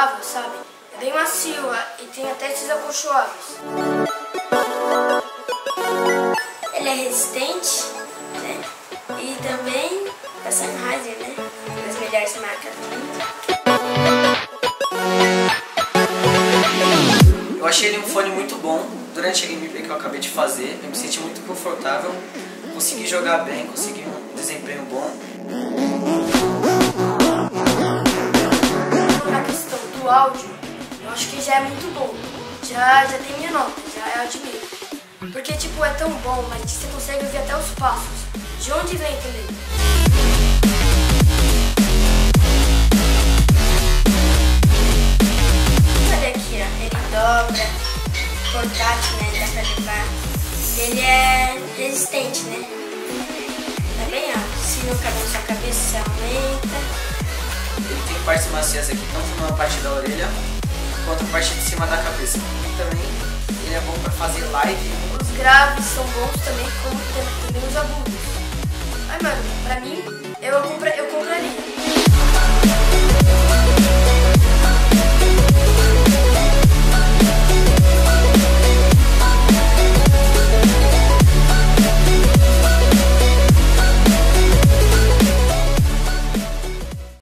acolchoável, sabe? É bem macio e tem até esses acolchoáveis. Ele é resistente, né? E também da Sennheiser, né? Das melhores marcas do mundo. Eu achei ele um fone muito bom. Durante a gameplay que eu acabei de fazer, eu me senti muito confortável. Consegui jogar bem, consegui um desempenho bom. Na questão do áudio, eu acho que já é muito bom. Já tem minha nota, já admiro. Porque tipo, é tão bom, mas você consegue ouvir até os passos. De onde vem também. Olha aqui, ó. Ele dobra, portátil, né? Dá pra levar. Ele é resistente, né? Tá bem alto. Se não cabe na sua cabeça, você aumenta. Ele tem partes macias aqui, tanto na parte da orelha quanto na parte de cima da cabeça. E também ele é bom pra fazer live. Os graves são bons também, como também os agudos. Ai, mano, pra mim, eu compraria.